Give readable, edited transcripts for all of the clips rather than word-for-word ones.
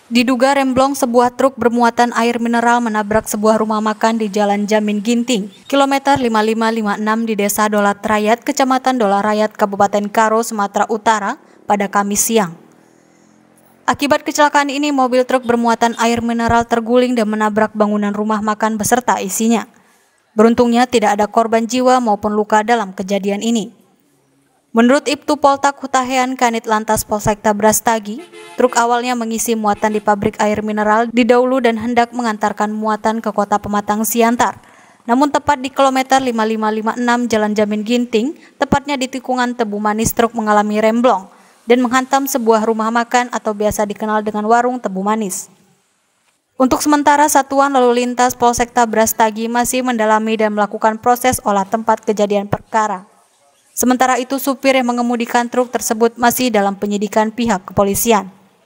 Diduga remblong sebuah truk bermuatan air mineral menabrak sebuah rumah makan di Jalan Jamin Ginting, kilometer 5556 di Desa Dolat Rayat, Kecamatan Dolat Rayat, Kabupaten Karo, Sumatera Utara pada Kamis siang. Akibat kecelakaan ini, mobil truk bermuatan air mineral terguling dan menabrak bangunan rumah makan beserta isinya. Beruntungnya tidak ada korban jiwa maupun luka dalam kejadian ini. Menurut Ibtu Poltak Hutahean Kanit Lantas Polsekta Brastagi, truk awalnya mengisi muatan di pabrik air mineral di Daulu dan hendak mengantarkan muatan ke kota Pematang Siantar. Namun tepat di kilometer 5556 Jalan Jamin Ginting, tepatnya di tikungan Tebu Manis, truk mengalami remblong dan menghantam sebuah rumah makan atau biasa dikenal dengan warung Tebu Manis. Untuk sementara, Satuan Lalu Lintas Polsekta Brastagi masih mendalami dan melakukan proses olah tempat kejadian perkara. Sementara itu, supir yang mengemudikan truk tersebut masih dalam penyidikan pihak kepolisian.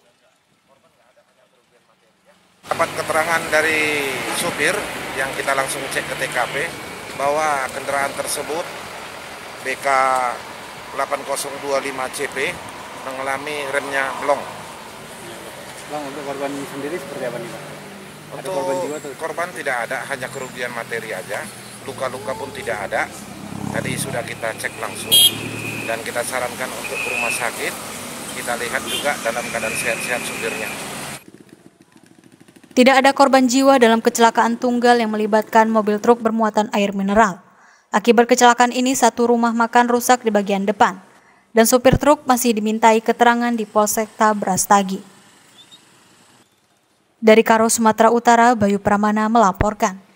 Dapat keterangan dari supir yang kita langsung cek ke TKP bahwa kendaraan tersebut BK 8025CP mengalami remnya blong. Bang, untuk korban sendiri seperti apa nih, Pak? Untuk korban tidak ada, hanya kerugian materi aja. Luka-luka pun tidak ada. Tadi sudah kita cek langsung dan kita sarankan untuk ke rumah sakit. Kita lihat juga dalam keadaan sehat-sehat supirnya. Tidak ada korban jiwa dalam kecelakaan tunggal yang melibatkan mobil truk bermuatan air mineral. Akibat kecelakaan ini, satu rumah makan rusak di bagian depan dan supir truk masih dimintai keterangan di Polsekta Brastagi. Dari Karo, Sumatera Utara, Bayu Pramana melaporkan.